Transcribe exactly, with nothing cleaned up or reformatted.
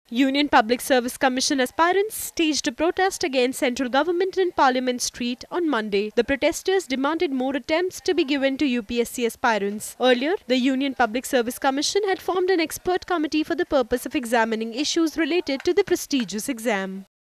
Union Public Service Commission aspirants staged a protest against central government in Parliament Street on Monday. The protesters demanded more attempts to be given to U P S C aspirants. Earlier, the Union Public Service Commission had formed an expert committee for the purpose of examining issues related to the prestigious exam.